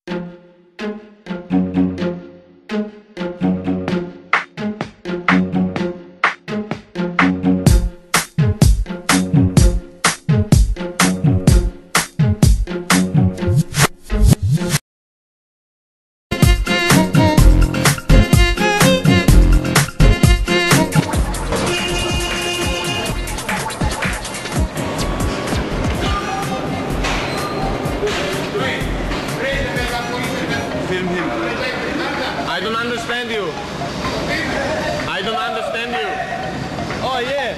Film him. I don't understand you. I don't understand you. Oh yeah.